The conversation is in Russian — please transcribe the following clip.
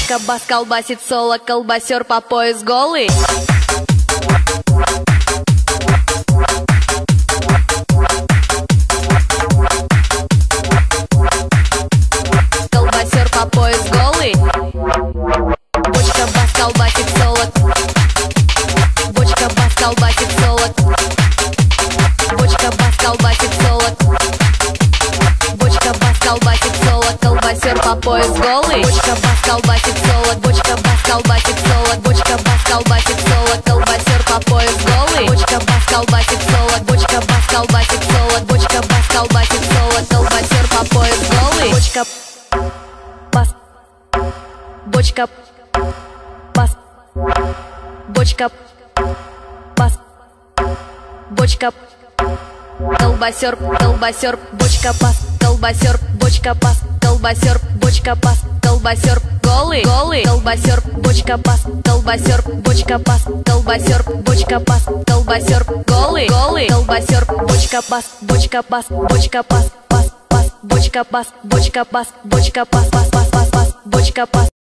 Бочка бас колбасит соло, колбасер по пояс голый. Колбасер по пояс голый. Бочка бас колбасит соло. Бочка бас колбасит соло. Бочка бас колбасит соло. Бочка бас колбасит соло, колбасер по пояс голый. Бочка бас колбасит соло. Бочка бас колбасит соло. Бочка бас колбасит соло, колбасер по пояс голый. Бочка бас колбасит соло. Бочка бас колбасит соло. Бочка бас колбасит соло, колбасер по пояс голый. Бочка бас. Бочка бас. Бочка бас. Бочка колбасер, колбасер, бочка бас, колбасер, бочка бас, колбасер, бочка бас, колбасер, голый, голый, колбасер, бочка бас, колбасер, бочка бас, колбасер, бочка бас, колбасер, голый, голый, колбасер, бочка бас, бочка бас, бочка бас, бас, бас, бочка бас, бочка бас, бочка бас, бас, бас, бас, бас, бочка бас.